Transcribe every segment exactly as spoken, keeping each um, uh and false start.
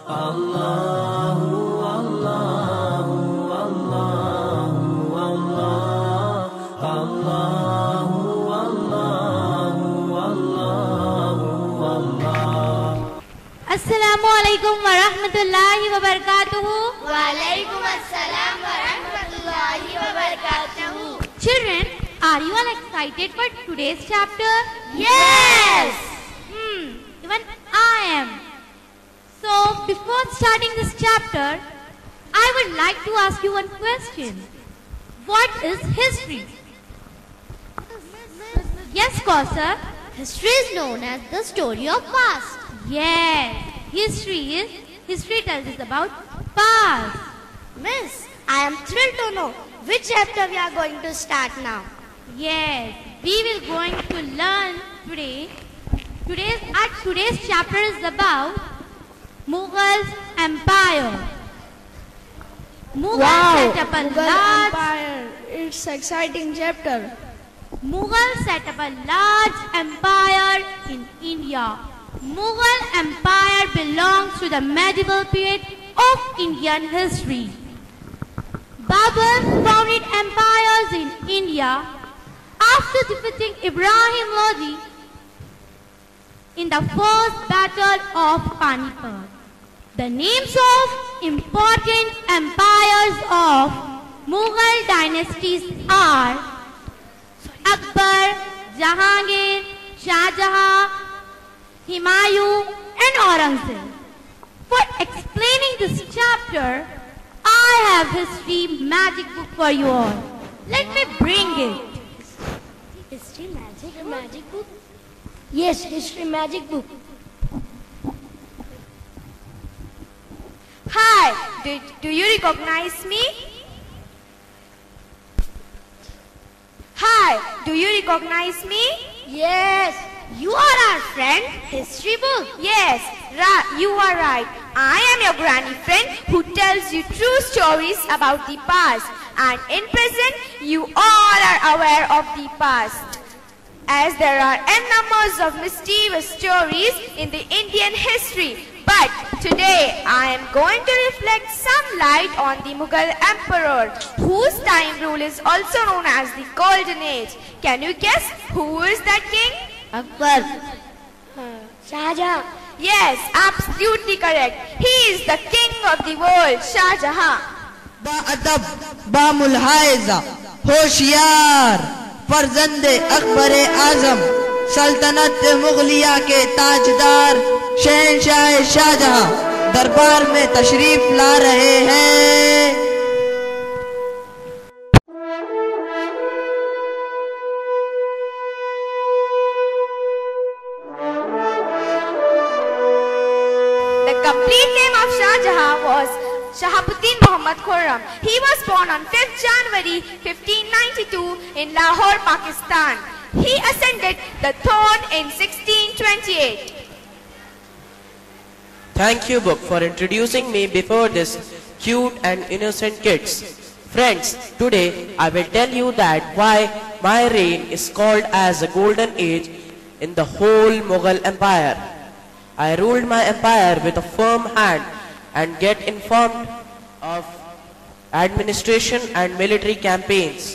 Allahu, Allahu, Allahu, Allah, Allahu, Allahu, Allahu, Allah. Assalamu alaikum wa rahmatullahi wa barakatuhu. Wa alaikum assalam wa rahmatullahi wa barakatuhu. Children, are you all excited for today's chapter? Yes! Hmm, even I am. So, before starting this chapter, I would like to ask you one question. What is history? Yes, Kausar? History is known as the story of past. Yes, history is, history tells us about past. Miss, I am thrilled to know which chapter we are going to start now. Yes, we will going to learn today. Today's, our today's chapter is about Mughal Empire. Mughal Wow, set up a Mughal large Empire. It's exciting chapter. Mughal set up a large empire in India. Mughal Empire belongs to the medieval period of Indian history. Babur founded empires in India after defeating Ibrahim Lodi in the first battle of Panipat. The names of important empires of Mughal dynasties are Akbar, Jahangir, Shah Jahan, Humayun and Aurangzeb. For explaining this chapter, I have history magic book for you all. Let me bring it. History magic, magic book? Yes, history magic book. Hi, do, do you recognize me? Hi, do you recognize me? Yes. You are our friend, history book. Yes, ra you are right. I am your granny friend who tells you true stories about the past. And in present, you all are aware of the past. As there are n numbers of mysterious stories in the Indian history. But today, I am going to reflect some light on the Mughal Emperor, whose time rule is also known as the Golden Age. Can you guess who is that king? Akbar. Uh, Shah Jahan. Yes, absolutely correct. He is the king of the world, Shah Jahan. बाअदब बामुलहाइजा होशियार फर्जंदे अकबर आजम सल्तनत मुगलिया के ताजदार शहंशाह शाहजहां दरबार में तशरीफ ला रहे हैं। The complete name of Shah Jahan was Shahabuddin Muhammad Khurram. He was born on fifth January fifteen ninety-two in Lahore, Pakistan. He ascended the throne in sixteen twenty-eight. Thank you, book, for introducing me before this cute and innocent kids. Friends, today I will tell you that why my reign is called as a golden age in the whole Mughal Empire. I ruled my empire with a firm hand and get informed of administration and military campaigns.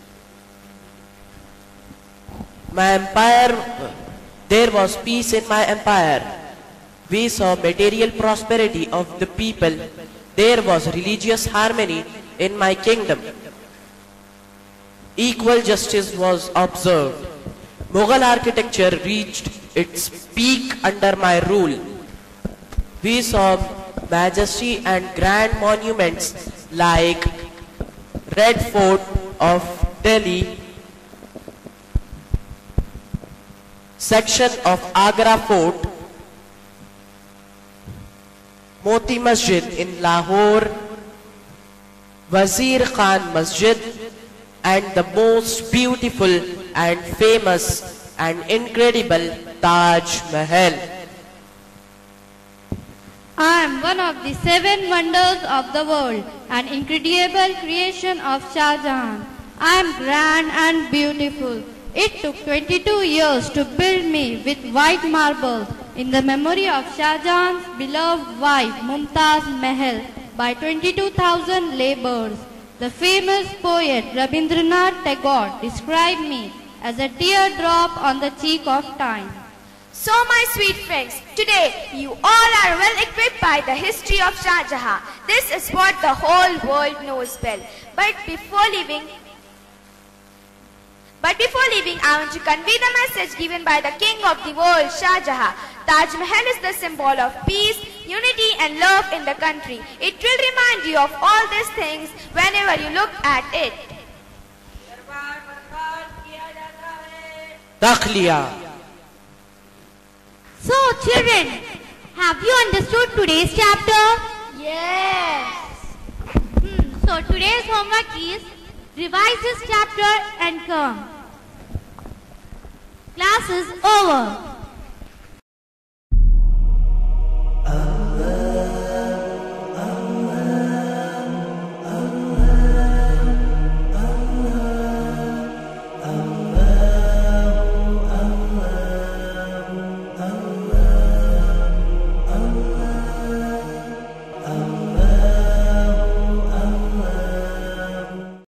My empire, there was peace in my empire. We saw material prosperity of the people. There was religious harmony in my kingdom. Equal justice was observed. Mughal architecture reached its peak under my rule. We saw majesty and grand monuments like Red Fort of Delhi, section of Agra Fort, Moti Masjid in Lahore, Wazir Khan Masjid, and the most beautiful and famous and incredible Taj Mahal. I am one of the seven wonders of the world, an incredible creation of Shah Jahan. I am grand and beautiful. It took twenty-two years to build me with white marble in the memory of Shah Jahan's beloved wife Mumtaz Mahal by twenty-two thousand laborers. The famous poet Rabindranath Tagore described me as a teardrop on the cheek of time. So my sweet friends, today you all are well equipped by the history of Shah Jahan. This is what the whole world knows well. But before leaving, but before leaving, I want to convey the message given by the king of the world, Shah Jahan. Taj Mahal is the symbol of peace, unity and love in the country. It will remind you of all these things whenever you look at it. Dakhliya. So children, have you understood today's chapter? Yes. Hmm, so today's homework is revise this chapter and come. Class is over.